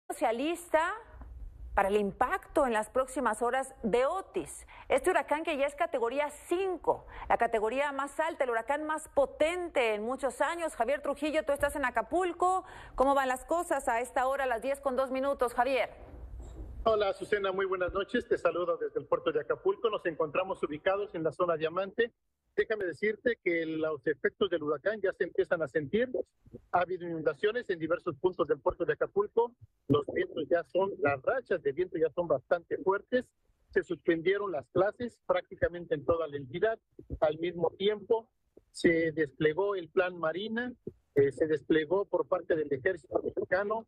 Se alista para el impacto en las próximas horas de Otis, este huracán que ya es categoría 5, la categoría más alta, el huracán más potente en muchos años. Javier Trujillo, tú estás en Acapulco, ¿cómo van las cosas a esta hora, a las 10:02, Javier? Hola, Azucena, muy buenas noches. Te saludo desde el puerto de Acapulco. Nos encontramos ubicados en la zona Diamante. Déjame decirte que los efectos del huracán ya se empiezan a sentir. Ha habido inundaciones en diversos puntos del puerto de Acapulco. Los vientos las rachas de viento ya son bastante fuertes. Se suspendieron las clases prácticamente en toda la entidad. Al mismo tiempo, se desplegó el plan Marina, se desplegó por parte del ejército mexicano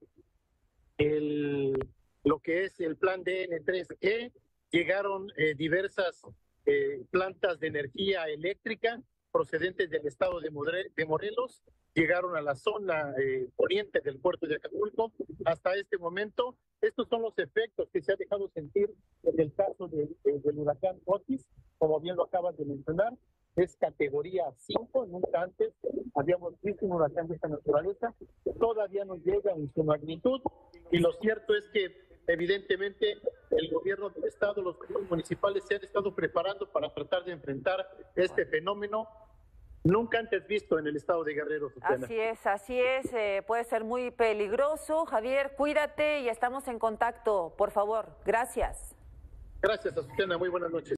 lo que es el plan DN3E, llegaron diversas plantas de energía eléctrica procedentes del estado de Morelos, llegaron a la zona poniente del puerto de Acapulco. Hasta este momento, estos son los efectos que se ha dejado sentir en el caso del huracán Otis, como bien lo acabas de mencionar. Es categoría 5, nunca antes habíamos visto un huracán de esta naturaleza, todavía no llega en su magnitud, y lo cierto es que evidentemente el gobierno del estado, los gobiernos municipales se han estado preparando para tratar de enfrentar este fenómeno nunca antes visto en el estado de Guerrero, Susana. Así es, puede ser muy peligroso. Javier, cuídate y estamos en contacto, por favor. Gracias. Gracias, Azucena, muy buenas noches.